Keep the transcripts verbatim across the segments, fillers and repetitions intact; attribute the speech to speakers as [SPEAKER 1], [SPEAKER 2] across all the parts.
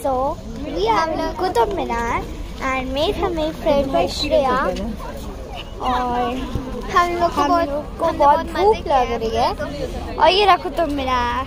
[SPEAKER 1] सो ये हम लोग कुतुब मीनार एंड मेट हमें फ्रेंड है श्रेया और हम लोग को बहुत को बहुत भूख लग रही है और ये रहा कुतुब मीनार।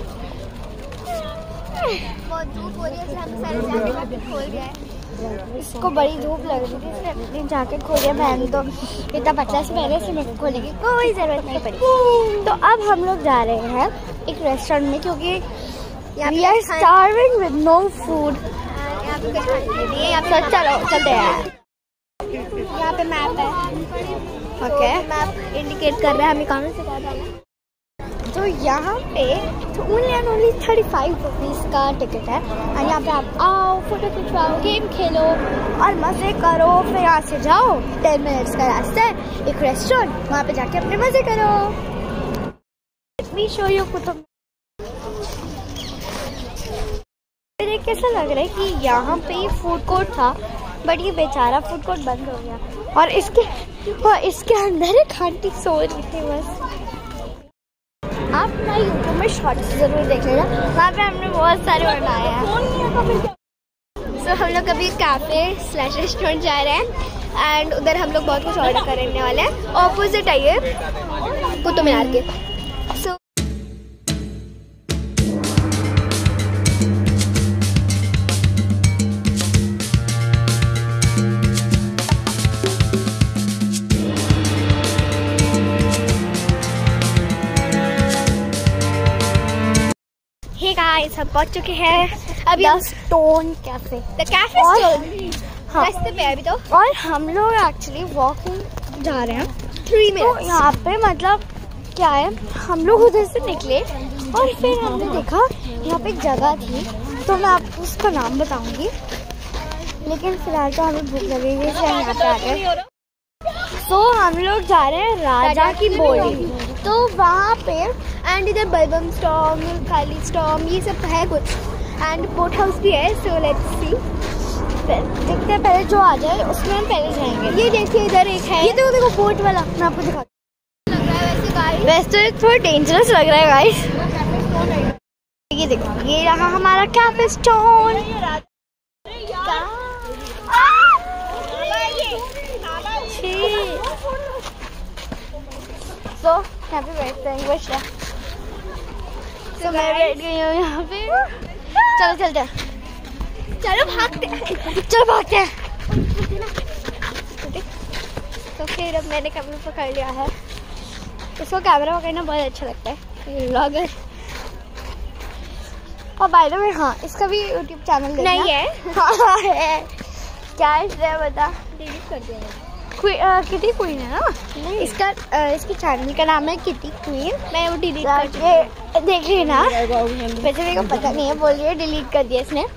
[SPEAKER 1] बहुत धूप हो रही है, हम सारे जाके जाके खोल गए। इसको बड़ी धूप लग रही थी इसलिए अपने जाके खोल गया। बहन तो इतना पतला से पहले से मेरे को खोलने की कोई जरूरत नहीं पड़ी। तो अब हम लोग जा रहे हैं एक रेस्टोरेंट में क्योंकि we are starving with no food। यहाँ पे तो चलो चलते हैं। यहाँ पे मैप है, ओके मैप इंडिकेट कर रहा है हमें कहाँ से कहाँ जाना है। तो यहाँ पे तो only and only thirty five rupees का टिकट है और यहाँ पे आप आओ, फोटो खिंचवाओ, गेम खेलो और मज़े करो। फिर यहाँ से जाओ, टेन मिनट्स का रास्ता है एक रेस्टोरेंट, वहाँ पे जाके अपने मज़े करो। शो यू कुतुब कैसा लग रहा है कि यहाँ पे फूड कोर्ट था बट ये बेचारा फूड कोर्ट बंद हो गया और इसके और इसके अंदर एक आंटी सो रही थी। बस आप हमारे यूट्यूब में शॉर्ट्स जरूर देख लेना, वहाँ पे हमने बहुत सारे बनाए हैं। सो so, हम लोग अभी कैफे स्लैश रेस्टोरेंट जा रहे हैं एंड उधर हम लोग बहुत कुछ ऑर्डर करने वाले हैं। ऑपोजिट है ये कुतुब मीनार के। सो so, हे गाइस हम पहुंच चुके हैं अभी Stone Cafe. The Cafe Stone रास्ते पे अभी तो और हम लोग एक्चुअली वॉकिंग जा रहे हैं थ्री मिनट्स। तो यहाँ पे मतलब क्या है, हम लोग उधर से निकले और फिर हमने देखा यहाँ पे एक जगह थी तो मैं आपको उसका नाम बताऊंगी, लेकिन फिलहाल तो हमें भूख लगेगी इसलिए हम यहाँ पे आ गए। तो हम लोग जा रहे हैं राजा की बोली, तो वहाँ पे एंड इधर बलबम स्टॉम, खाली स्टॉम ये सब है कुछ एंड बोट हाउस भी है। सो लेट्स सी, देखते हैं पहले जो आ जाए उसमें हम पहले जाएंगे। ये देखिए इधर एक है, ये देखो देखो बोट वाला, मैं आपको दिखाती हूँ। लग रहा है वैसे गाइस, वैसे तो ये थोड़ा डेंजरस लग रहा है गाइस। ये देखो ये रहा हमारा कैफे स्टोन। तो यहाँ पे बैठते हैं बस। तो मैं बैठ गई हूँ यहाँ पे। चलो चलते हैं, चलो भागते हैं, चलो भागते हैं। तो फिर अब मैंने कैमरा पकड़ लिया है, इसको कैमरा पकड़ना बहुत अच्छा लगता है व्लॉगर। और बाय द वे हाँ इसका भी यूट्यूब चैनल नहीं है। हाँ है, क्या है बता, डिलीट कर दिया मैंने। किटी क्वीन है ना इसका, आ, इसके चैनल का नाम है किटी क्वीन। मैं वो डिलीट कर दिया, देख रही ना, वैसे मेरे को पता नहीं है, बोल रही है डिलीट कर दिया इसने।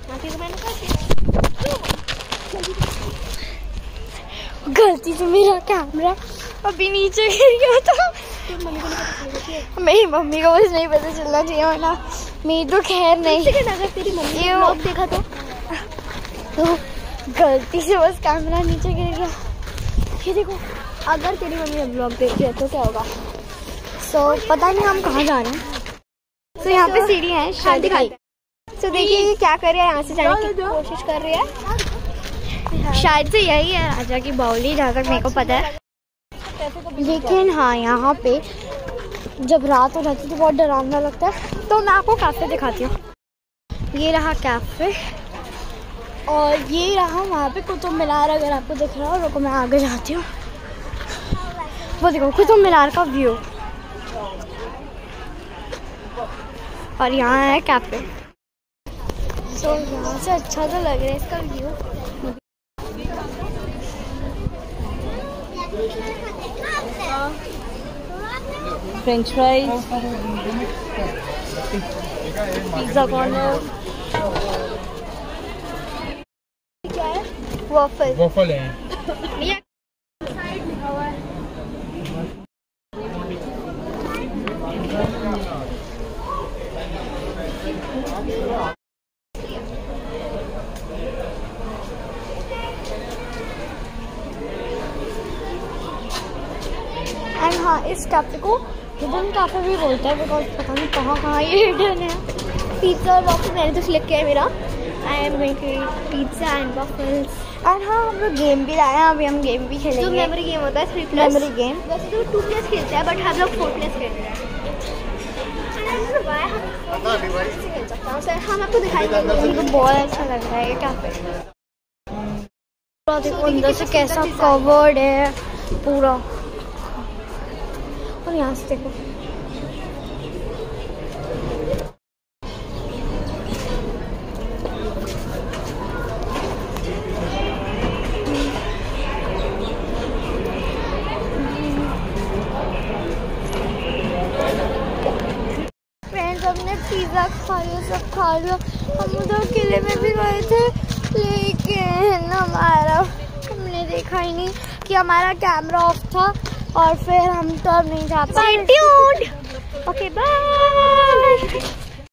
[SPEAKER 1] गलती से मेरा कैमरा अभी नीचे गिर गया था। मेरी मम्मी को बस नहीं पता चलना चाहिए वरना मेरी तो खैर नहीं। अगर तेरी मम्मी ने व्लॉग देखा तो, तो गलती से बस कैमरा नीचे गिर गया। ये देखो अगर तेरी मम्मी ने ब्लॉग देख लिया तो क्या होगा। सो so, पता नहीं हम कहाँ जा रहे हैं। तो so, यहाँ पे सीढ़ी है, शायद दिखाई। तो देखिए क्या कर रहा है, यहाँ से जाने की कोशिश कर रही है। शायद से यही है राजा की बावली जहाँ तक मेरे को पता है। लेकिन हाँ यहाँ पे जब रात हो जाती है तो बहुत डरावना लगता है। तो मैं आपको कैफे दिखाती हूँ। ये रहा कैफे और ये रहा वहाँ पे कुतुब मीनार। अगर आपको दिख रहा हो रुको मैं आगे जाती हूँ। वो देखो कुतुब मीनार का व्यू और यहाँ है कैफे। तो यहाँ से अच्छा तो लग रहा है इसका view.
[SPEAKER 2] French fries,
[SPEAKER 1] pizza corner, waffle
[SPEAKER 3] waffle है।
[SPEAKER 1] एंड हाँ इस कैफे को हिडन कैफे भी बोलते हैं बिकॉज पता नहीं कहाँ कहाँ ये हिडन है। पिज्जा और वॉफल मैंने तो सिलेक्ट किया है मेरा। I am going to eat pizza and waffles. और हाँ हम लोग गेम भी लाए हैं, अभी हम गेम भी खेलेंगे। जो मेमोरी गेम होता है थ्री प्लस मेमोरी गेम। वैसे तो टू प्लस खेलते हैं बट हम लोग फोर प्लस खेल रहे हैं। हम आपको दिखाएंगे। मुझे बहुत अच्छा लग रहा है ये कैफे। देखो अंदर से कैसा कवर्ड है पूरा, और यहाँ से देखो फ्रेंड्स। हमने पिज्जा खा लिया, सब खा लिया। हम उधर किले में भी गए थे लेकिन हमारा हमने देखा ही नहीं कि हमारा कैमरा ऑफ था और फिर हम तो अब नहीं जा पाए। Okay bye.